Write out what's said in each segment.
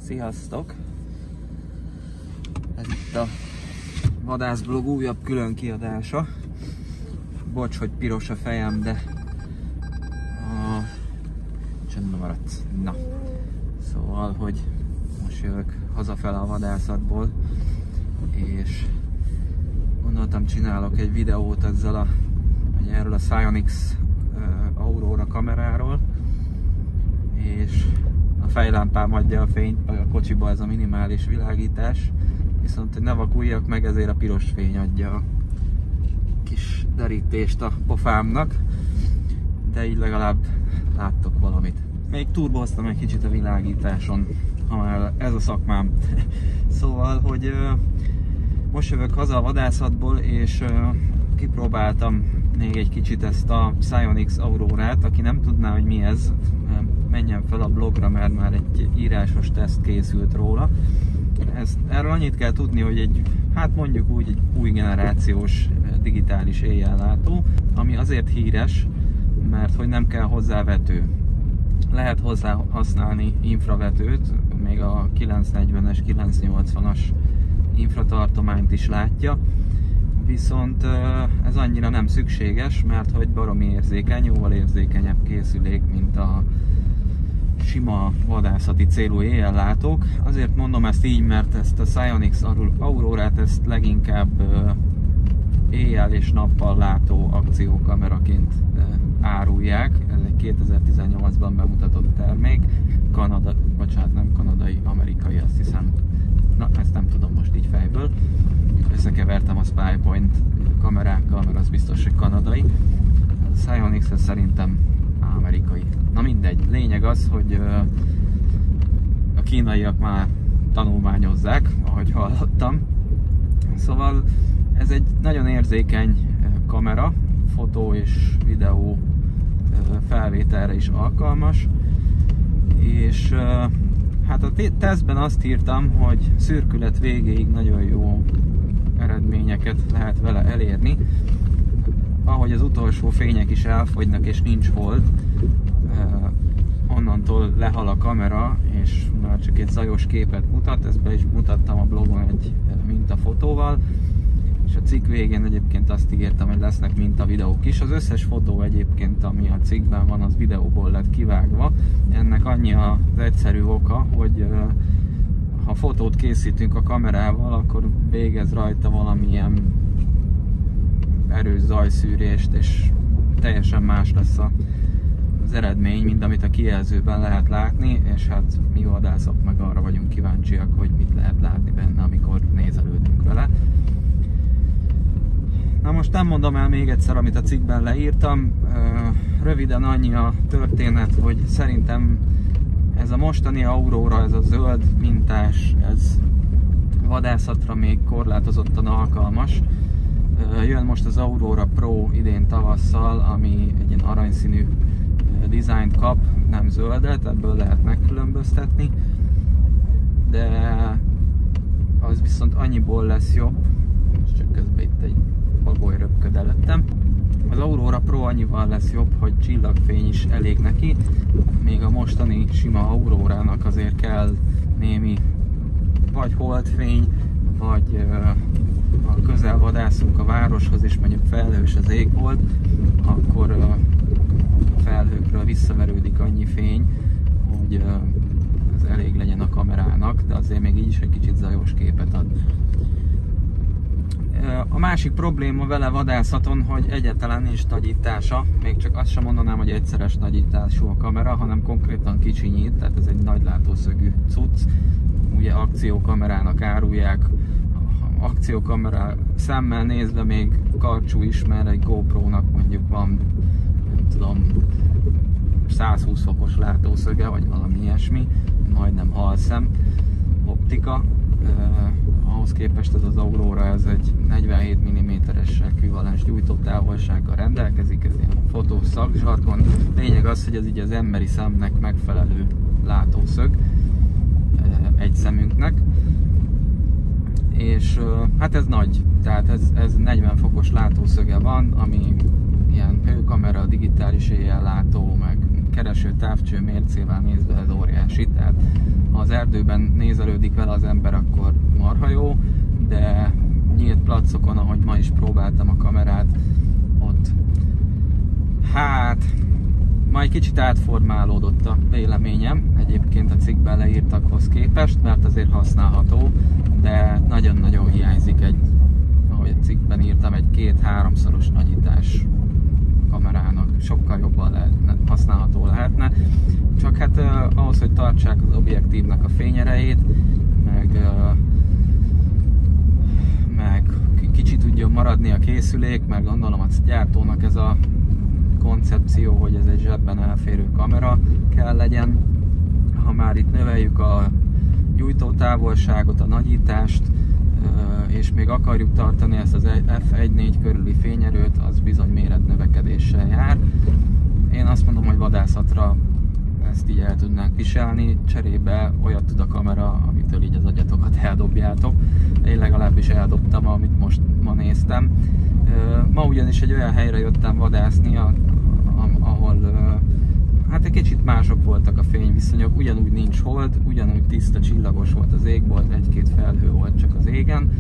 Sziasztok! Ez itt a vadászblog újabb külön kiadása. Bocs, hogy piros a fejem, de csöndbe maradt. Na, szóval, hogy most jövök hazafele a vadászatból, és gondoltam, csinálok egy videót ezzel erről a Sionix Aurora kameráról, és a fejlámpám adja a fényt, a kocsiba ez a minimális világítás, viszont hogy ne vakuljak meg, ezért a piros fény adja a kis derítést a pofámnak, de így legalább láttok valamit. Még turboztam egy kicsit a világításon, ha már ez a szakmám. Szóval, hogy most jövök haza a vadászatból, és kipróbáltam még egy kicsit ezt a Sionix Aurorát. Aki nem tudná, hogy mi ez, menjen fel a blogra, mert már egy írásos teszt készült róla. Erről annyit kell tudni, hogy hát mondjuk úgy egy új generációs digitális éjjellátó, ami azért híres, mert hogy nem kell hozzá vető. Lehet hozzá használni infravetőt, még a 940-es, 980-as infratartományt is látja, viszont ez annyira nem szükséges, mert hogy baromi érzékeny, jóval érzékenyebb készülék, mint a sima vadászati célú éjjellátók. Azért mondom ezt így, mert ezt a Sionix Aurorát ezt leginkább éjjel és nappal látó akciókameraként árulják. Ez egy 2018-ban bemutatott termék. Nem kanadai, amerikai, azt hiszem. Na, ezt nem tudom most így fejből. Összekevertem a SpyPoint kamerákkal, mert az biztos, hogy kanadai. A Sionix szerintem amerikai. Na mindegy, lényeg az, hogy a kínaiak már tanulmányozzák, ahogy hallottam. Szóval ez egy nagyon érzékeny kamera, fotó és videó felvételre is alkalmas, és hát a tesztben azt írtam, hogy szürkület végéig nagyon jó eredményeket lehet vele elérni. Ahogy az utolsó fények is elfogynak és nincs hold, onnantól lehal a kamera, és már csak egy zajos képet mutat. Ezt be is mutattam a blogon egy mintafotóval, és a cikk végén egyébként azt ígértem, hogy lesznek mintavideók is. Az összes fotó egyébként, ami a cikkben van, az videóból lett kivágva. Ennek annyi az egyszerű oka, hogy ha fotót készítünk a kamerával, akkor végez rajta valamilyen erős zajszűrést, és teljesen más lesz az eredmény, mint amit a kijelzőben lehet látni, és hát mi vadászok meg arra vagyunk kíváncsiak, hogy mit lehet látni benne, amikor nézelődünk vele. Na most nem mondom el még egyszer, amit a cikkben leírtam. Röviden annyi a történet, hogy szerintem ez a mostani Aurora, ez a zöld mintás, ez vadászatra még korlátozottan alkalmas. Jön most az Aurora Pro idén tavasszal, ami egy ilyen aranyszínű dizájnt kap, nem zöldet, ebből lehet megkülönböztetni, de az viszont annyiból lesz jobb, csak közben itt egy bagoly röpköd előttem. Az Aurora Pro annyival lesz jobb, hogy csillagfény is elég neki, még a mostani sima Aurorának azért kell némi vagy holdfény, vagy ha közel vadászunk a városhoz, és mondjuk felhős az égbolt, akkor a felhőkről visszaverődik annyi fény, hogy ez elég legyen a kamerának, de azért még így is egy kicsit zajos képet ad. A másik probléma vele vadászaton, hogy egyáltalán nincs nagyítása, még csak azt sem mondanám, hogy egyszeres nagyítású a kamera, hanem konkrétan kicsinyít, tehát ez egy nagy látószögű cucc. Ugye akciókamerának árulják, akciókamera szemmel nézve még karcsú is, mert egy GoPro-nak mondjuk van, nem tudom, 120 fokos látószöge, vagy valami ilyesmi, majdnem halszem optika. Ahhoz képest ez az Aurora, ez egy 47 mm-es ekvivalens gyújtótávolsággal rendelkezik, ez ilyen fotós szakzsargon. Lényeg az, hogy ez így az emberi szemnek megfelelő látószög egy szemünknek. És hát ez nagy, tehát ez 40 fokos látószöge van, ami ilyen hőkamera, digitális éjjellátó, meg kereső távcső mércével nézve ez óriási, tehát az erdőben nézelődik vele az ember, akkor marha jó, de nyílt placokon, ahogy ma is próbáltam a kamerát, ott hát ma egy kicsit átformálódott a véleményem, egyébként a cikkben leírtakhoz képest, mert azért használható, de nagyon-nagyon hiányzik egy, ahogy a cikkben írtam, egy 2-3-szoros nagyítás kamerának, sokkal jobban használható lehetne, csak hát ahhoz, hogy tartsák az objektívnak a fényerejét, meg kicsit tudjon maradni a készülék, meg gondolom a gyártónak ez a koncepció, hogy ez egy zsebben elférő kamera kell legyen. Ha már itt növeljük a gyújtótávolságot, a nagyítást, és még akarjuk tartani ezt az f1.4 körüli fényerőt, az bizony méretnövekedéssel jár. Én azt mondom, hogy vadászatra ezt így el tudnánk viselni, cserébe olyat tud a kamera, amitől így az agyatokat eldobjátok. Én legalábbis eldobtam, amit most ma néztem. Ma ugyanis egy olyan helyre jöttem vadászni, ahol hát egy kicsit mások voltak a fényviszonyok, ugyanúgy nincs hold, ugyanúgy tiszta csillagos volt az égbolt, egy-két felhő volt csak az égen,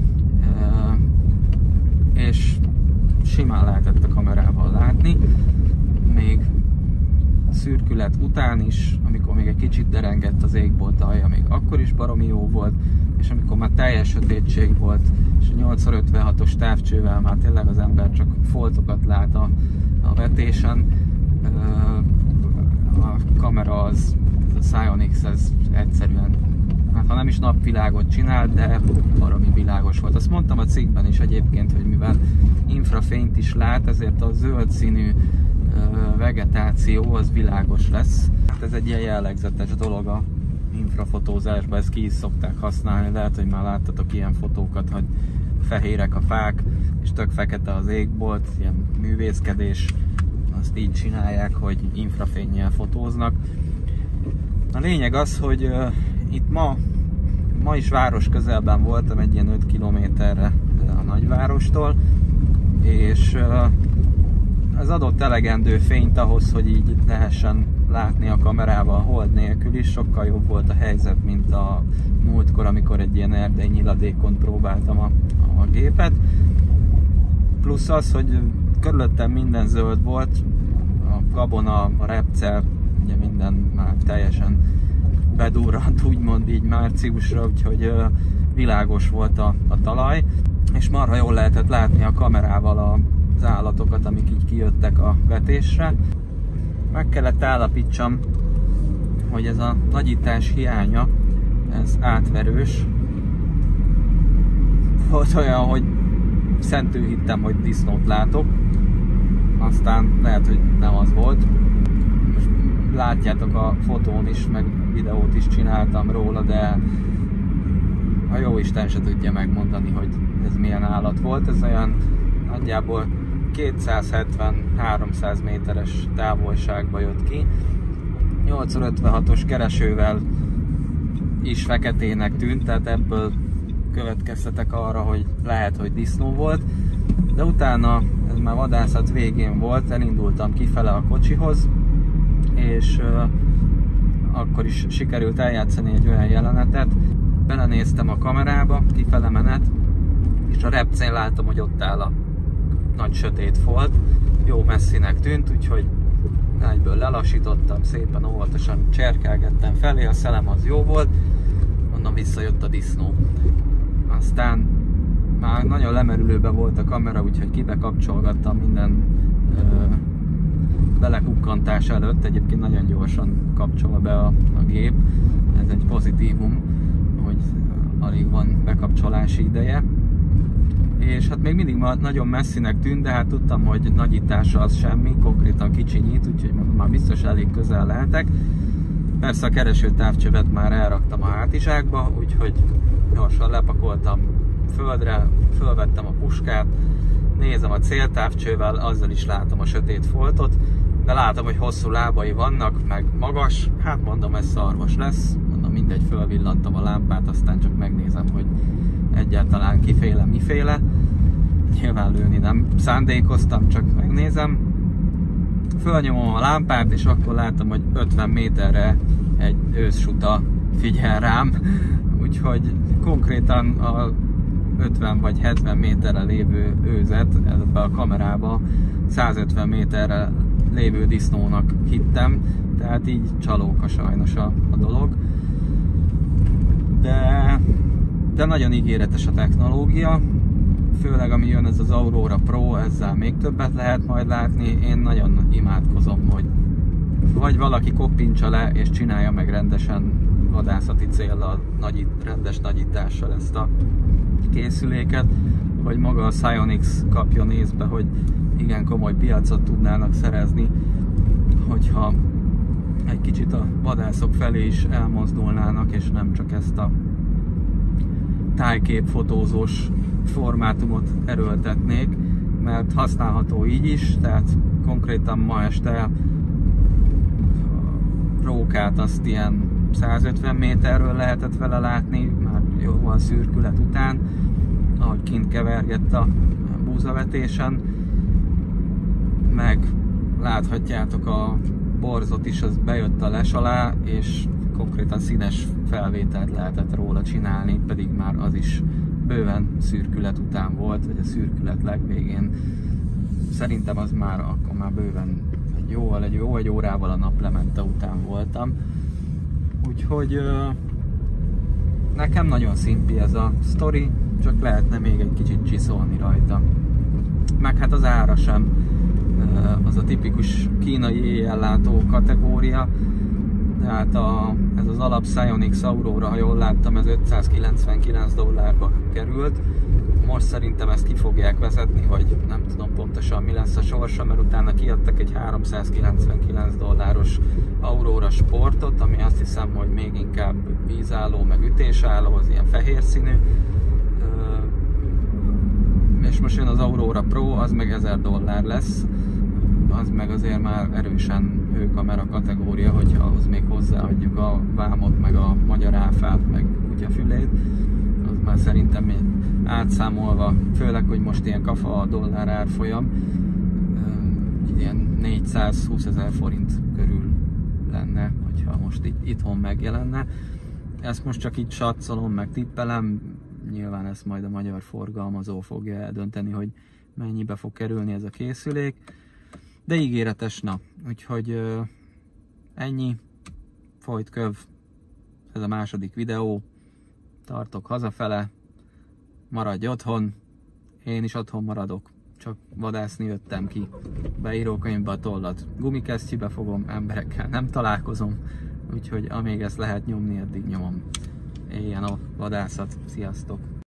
és simán lehetett a kamerával látni, még szürkület után is, amikor még egy kicsit derengett az égbolt alja, még akkor is baromi jó volt, és amikor már teljes sötétség volt, és a 8x56-os távcsővel már tényleg az ember csak foltokat lát a vetésen, a kamera az a Sionix, ez egyszerűen, hát ha nem is napvilágot csinált, de baromi világos volt. Azt mondtam a cikkben is egyébként, hogy mivel infrafényt is lát, ezért a zöld színű vegetáció az világos lesz. Hát ez egy ilyen jellegzetes dolog a infrafotózásban, ezt ki is szokták használni, lehet, hogy már láttatok ilyen fotókat, hogy fehérek a fák, és tök fekete az égbolt, ilyen művészkedés, azt így csinálják, hogy infrafénnyel fotóznak. A lényeg az, hogy itt ma is város közelben voltam, egy ilyen 5 kilométerre a nagyvárostól, és ez adott elegendő fényt ahhoz, hogy így lehessen látni a kamerával hold nélkül is. Sokkal jobb volt a helyzet, mint a múltkor, amikor egy ilyen erdei nyiladékon próbáltam a gépet. Plusz az, hogy körülöttem minden zöld volt, a gabona, a repce, ugye minden már teljesen bedurrant, úgymond így márciusra, úgyhogy világos volt a talaj, és marha jól lehetett látni a kamerával az állatokat, amik így kijöttek a vetésre. Meg kellett állapítsam, hogy ez a nagyítás hiánya, ez átverős. Volt olyan, hogy szentül hittem, hogy disznót látok, aztán lehet, hogy nem az volt. Most látjátok a fotón is, meg videót is csináltam róla, de a jóisten se tudja megmondani, hogy ez milyen állat volt. Ez olyan nagyjából 270-300 méteres távolságba jött ki. 8x56-os keresővel is feketének tűnt, tehát ebből következtetek arra, hogy lehet, hogy disznó volt. De utána, ez már vadászat végén volt, elindultam kifele a kocsihoz, és akkor is sikerült eljátszani egy olyan jelenetet. Belenéztem a kamerába, kifele menet, és a repcén láttam, hogy ott áll a nagy sötét folt. Jó messzinek tűnt, úgyhogy egyből lelassítottam, szépen óvatosan cserkálgettem felé, a szelem az jó volt, onnan visszajött a disznó. Aztán már nagyon lemerülőben volt a kamera, úgyhogy kibekapcsolgattam minden belekukkantás előtt, egyébként nagyon gyorsan kapcsol be a gép, ez egy pozitívum, hogy alig van bekapcsolási ideje. És hát még mindig nagyon messzinek tűnt, de hát tudtam, hogy nagyítása az semmi, konkrétan kicsinyít, úgyhogy már biztos elég közel lehetek. Persze a kereső távcsövet már elraktam a hátizsákba, úgyhogy gyorsan lepakoltam földre, fölvettem a puskát, nézem a céltávcsővel, azzal is látom a sötét foltot, de látom, hogy hosszú lábai vannak, meg magas, hát mondom, ez szarvas lesz, mondom, mindegy, fölvillantam a lámpát, aztán csak megnézem, hogy egyáltalán kiféle, miféle. Nyilván lőni nem szándékoztam, csak megnézem. Fölnyomom a lámpát, és akkor látom, hogy 50 méterre egy őszsuta figyel rám, úgyhogy konkrétan a 50 vagy 70 méterre lévő őzet ebbe a kamerába 150 méterre lévő disznónak hittem, tehát így csalóka sajnos a dolog. De nagyon ígéretes a technológia, főleg ami jön, ez az Aurora Pro, ezzel még többet lehet majd látni. Én nagyon imádkozom, hogy vagy valaki koppintsa le és csinálja meg rendesen vadászati céllal, rendes nagyítással ezt a készüléket, vagy maga a Psyonix kapjon észbe, hogy igen komoly piacot tudnának szerezni, hogyha egy kicsit a vadászok felé is elmozdulnának, és nem csak ezt a tájképfotózós formátumot erőltetnék, mert használható így is, tehát konkrétan ma este a rókát azt ilyen 150 méterről lehetett vele látni, már jóval szürkület után, ahogy kint kevergett a búzavetésen, meg láthatjátok a borzot is, az bejött a les alá, és konkrétan színes felvételt lehetett róla csinálni, pedig már az is bőven szürkület után volt, vagy a szürkület legvégén. Szerintem az már akkor már bőven egy órával a naplemente után voltam. Úgyhogy nekem nagyon szimpi ez a sztori, csak lehetne még egy kicsit csiszolni rajta. Meg hát az ára sem az a tipikus kínai éjjellátó kategória, tehát ez az alap Psyonix Aurora, ha jól láttam, ez $599 került. Most szerintem ezt ki fogják vezetni, vagy nem tudom pontosan mi lesz a sorsa, mert utána kiadtak egy $399 Aurora Sportot, ami azt hiszem, hogy még inkább vízálló, meg ütésálló, az ilyen fehér színű. És most jön az Aurora Pro, az meg $1000 lesz. Az meg azért már erősen hőkamera kategória, hogyha ahhoz még hozzáadjuk a vámot, meg a magyar áfát, meg kutyafülét, az már szerintem átszámolva, főleg, hogy most ilyen kafa a dollár árfolyam, ilyen 420 000 forint körül lenne, hogyha most itthon megjelenne. Ezt most csak így satszolom, meg tippelem, nyilván ezt majd a magyar forgalmazó fogja eldönteni, hogy mennyibe fog kerülni ez a készülék. De ígéretes, na, úgyhogy ennyi, folyt köv, ez a második videó, tartok hazafele, maradj otthon, én is otthon maradok, csak vadászni jöttem ki, beírókönyvbe a tollat, gumikesztyűbe fogom, emberekkel nem találkozom, úgyhogy amíg ezt lehet nyomni, addig nyomom. Éljen a vadászat, sziasztok!